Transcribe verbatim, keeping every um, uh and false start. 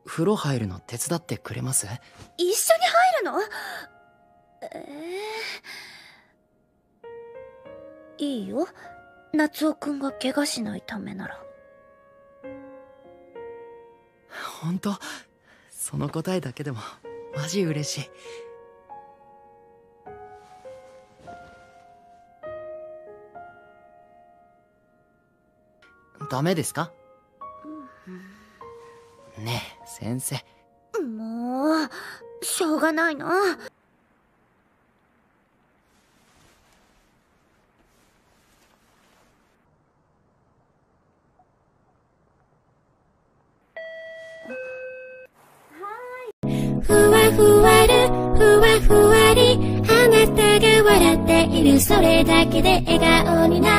風呂入るの手伝ってくれます？ 一緒に入るの？えー、いいよ。夏男くんが怪我しないためなら。 ほんと、その答えだけでもマジ嬉しい。ダメですか？ねえ先生。 もうしょうがないな。 ふわふわるふわふわり、あなたが笑っているそれだけで笑顔にな